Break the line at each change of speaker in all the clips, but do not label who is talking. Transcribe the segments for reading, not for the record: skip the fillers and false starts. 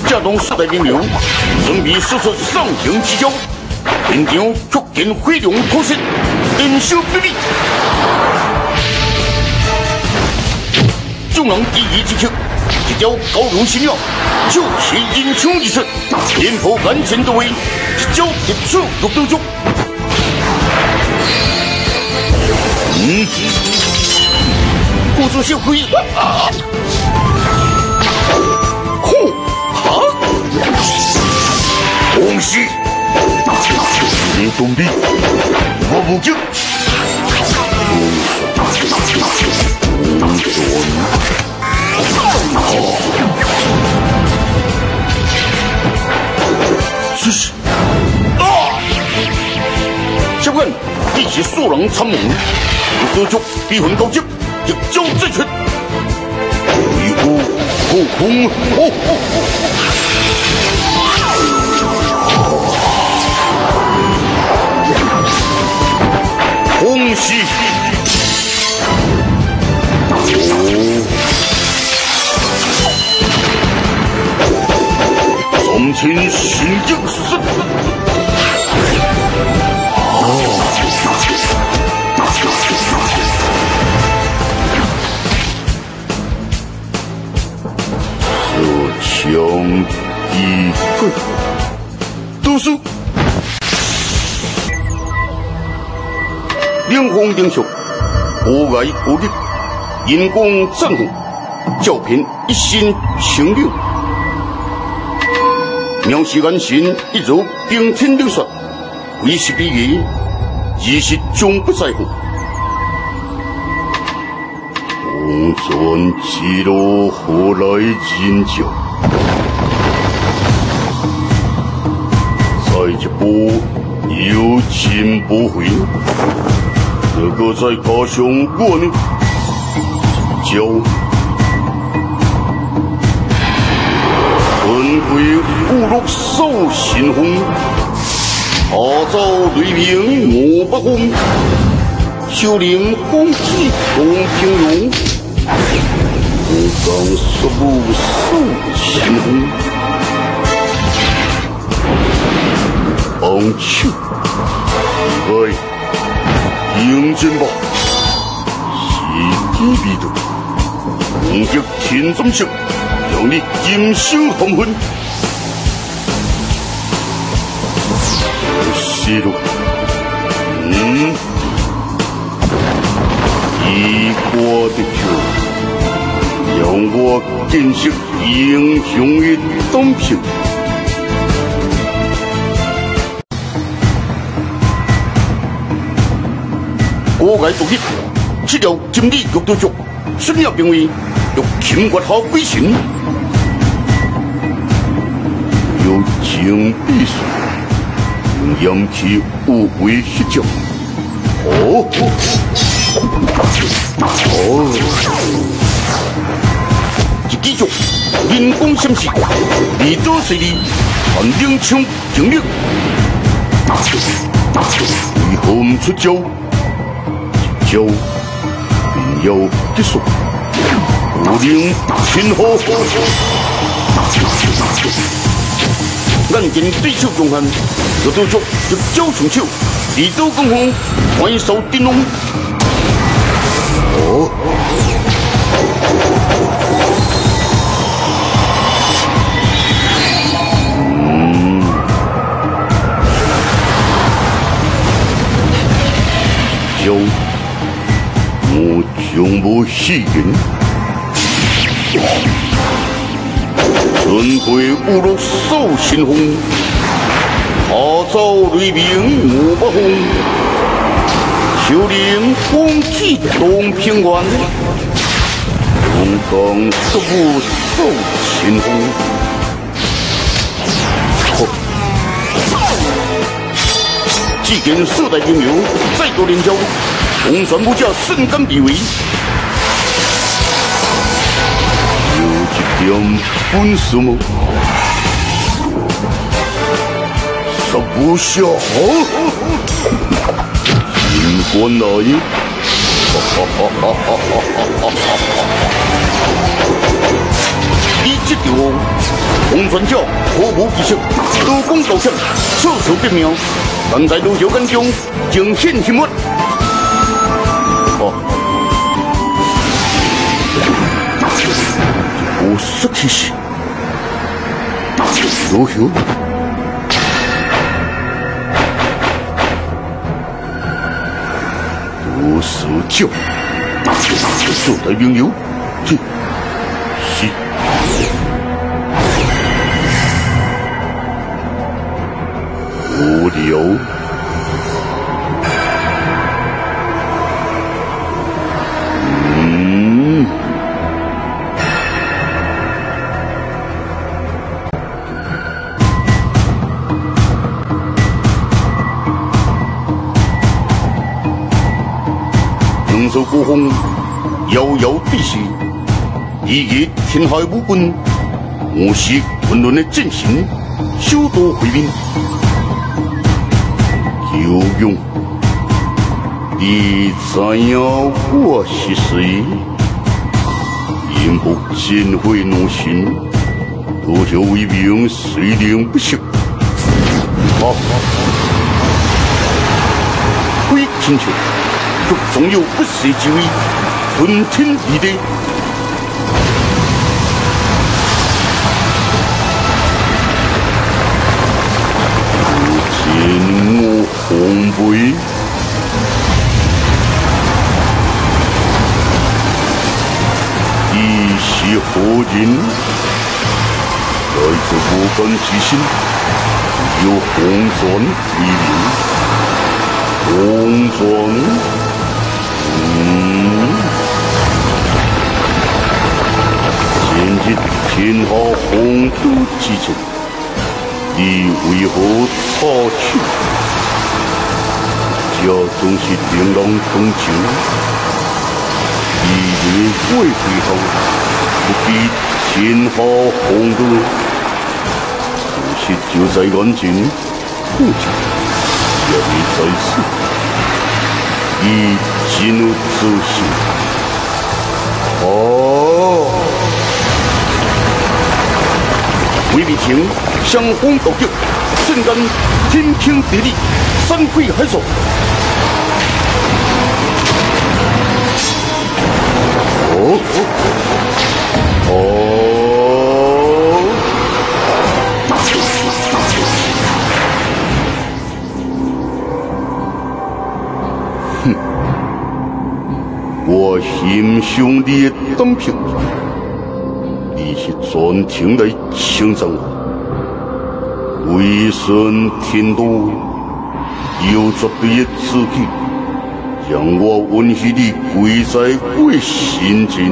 这动时代名流，准备实施上行之交，现场却见飞龙突袭，人手比例。众人第一之球，一招高龙神鸟，手持银枪一射，连破眼前到位，一招一出六刀足。故作小鬼啊！呼哈！恭喜！你懂的，我不惊。这是啊！小官，你是素人参谋，有得足比魂高级，一招制拳，一呼后空，恭喜！三千神将士，射枪一个读书，两方领袖，我爱我的，因公战功，教片一心情流。苗氏安心一如冰天冷雪，为是比喻，亦是终不在乎。红船之路何来人教？再一步有进不回，这个再加上我呢，教。轮回五六手神风，下走雷鸣五百风，修炼风气动平庸，武刚15手神风，帮手，来迎战吧，是地味道，攻击天中式。让你今生含恨，是喽，以我的球，让我见识英雄的当平。我爱独立，这条经理玉刀足，孙了兵卫欲擒月下鬼神。有情必死，扬起无畏血脚。一记足，人工闪失，二刀随利，含两枪经历。为何唔出招？一招便要结束，无令前后。咱今对手强悍，就到足一招上手，二刀攻锋，怪兽叮龙。招我将无戏言。轮回五六手神风，下走雷鸣五百风，修炼风气动平原，龙刚15手神风。只见四代名流再度连招，红船武将瞬间被围。有一点本事吗？十不下，新官来，你这条红专家毫无技术，刀光刀响，措手不妙，但在路桥间中惊现心物。我失去时，路桥。我所教，所带名流，这是无聊。两手高峰，遥遥地势，以及天海武军，我是混乱的阵型，首都会面。有勇，你知影我是谁？因目尽毁怒心，多条威名虽然不实。非请求。却总有不世之威，吞天立地。如今我奉陪，你是何人？来自无根之心，有红船为名，红船。今日天下洪都之前，你为何插手？这总是令人同情。你以为背后不必天下洪都，其实就在眼前，不久也会在世。你进入自信。魏立清相逢斗酒，瞬间天平地利，山挥海索。我欣赏你的胆魄，你是专程来称赞我，为顺天道，有绝对的志气，让我允许你跪在我的心前。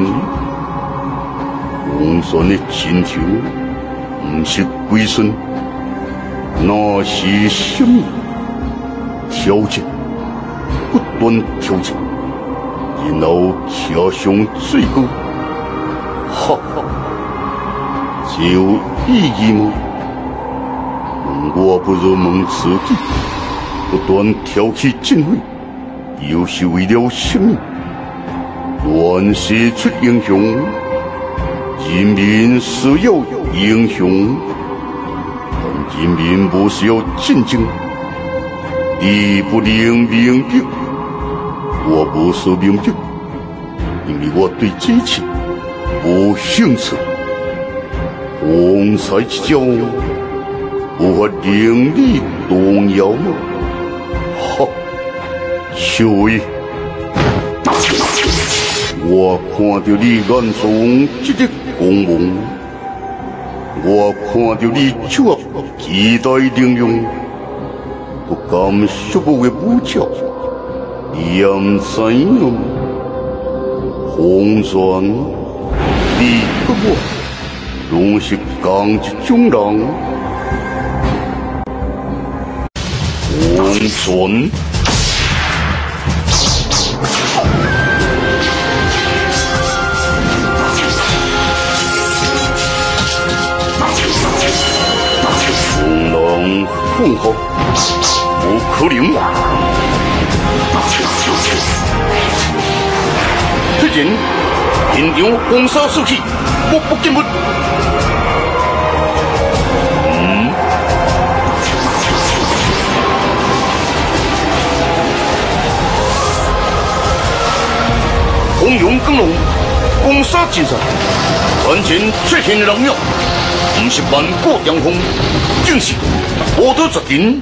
红船的请求，不是归顺，那是什么？挑战，不断挑战。然后跳上最高，哈哈，这有意义吗？我不如问自己，不断挑起进会，又是为了什么？乱世出英雄，人民需要英雄，但人民不需要战争。你不能明白。我不是明白，因为我对这一切无兴趣。风采之交，无法令你动摇吗？哈，小伟，我看到你眼中这个光芒，我看到你这期待玲珑，不甘束缚的武将。你也唔知影，红船，你跟我拢是同一种人。红船，红狼凤凰，不可能。突然，现场风沙四起，目不见物。 光荣，攻杀尽善，团结出现的人命，不是万国扬风，正是我的决定。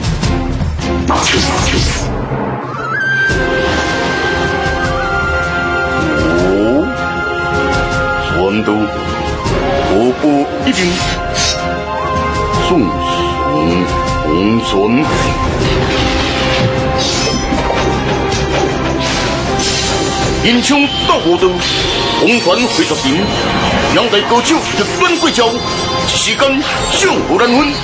哦，全都步步一定，顺顺红顺。英雄到我的红船会决定，两代高手日本贵招，时间尚无难分。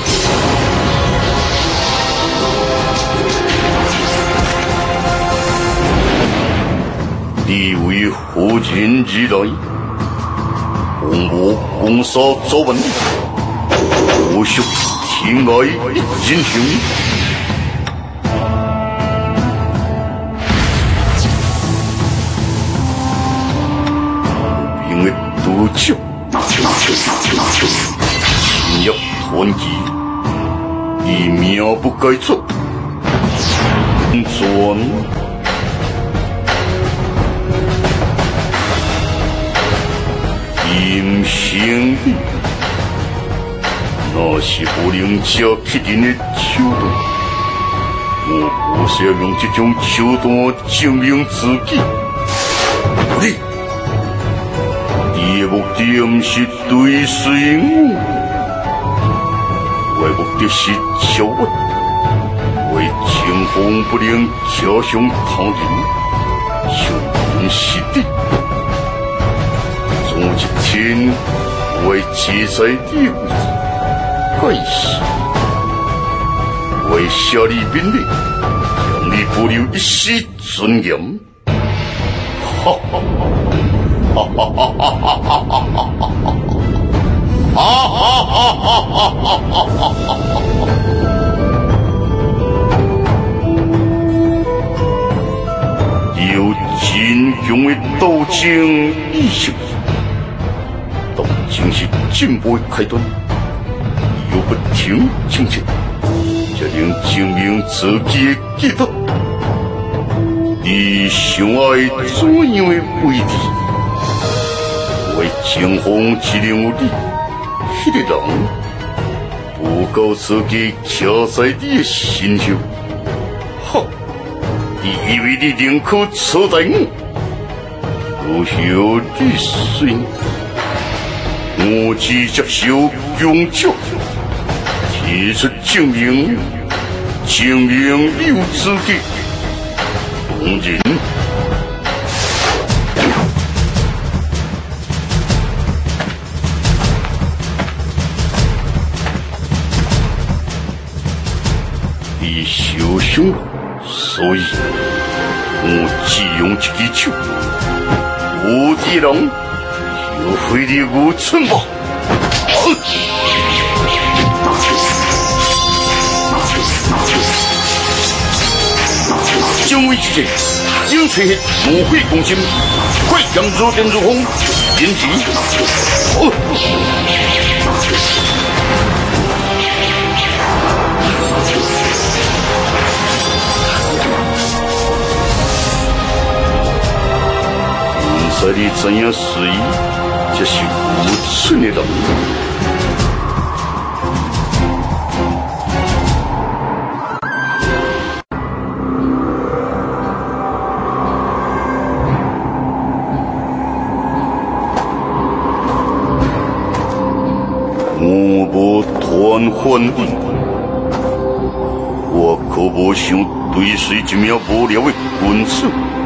你为何人而来？红我攻杀早晚，我属天外一英雄。兵的督教，心要团结，以命不改出，转。阴性力，那是不能加起人的手段。我不是要用这种手段证明自己。你的目的不是对随我，我的目的是教我，为清风不能加上他人，修人是地。总一天为自在的位置，该是为下你命令，让你保留一丝尊严。哈哈哈哈哈哈哈哈哈哈哈哈哈哈哈！有坚强的斗争意识。斗争是进步的开端，又不停前进，才能证明自己的价值。你想爱怎样的位置？为前方只能有你，迄个人不够自己徛在你的身上。哈！你以为你能够取代我？如何你算？我只接受强者，提出证明你有资格。当然，你受伤了，所以我只用这支手，无敌人。有飞的无寸吧！将位之前，精粹的无悔攻心，快将如电如风，连击！不知你怎样随？这是无寸的人。我无团反你，我可无想对随一名无聊的君子。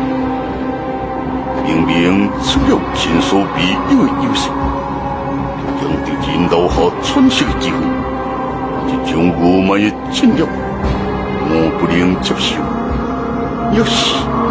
明明出了前所未有的优势，就让敌人留下喘息的机会。这种傲慢的战略，我不能接受。要是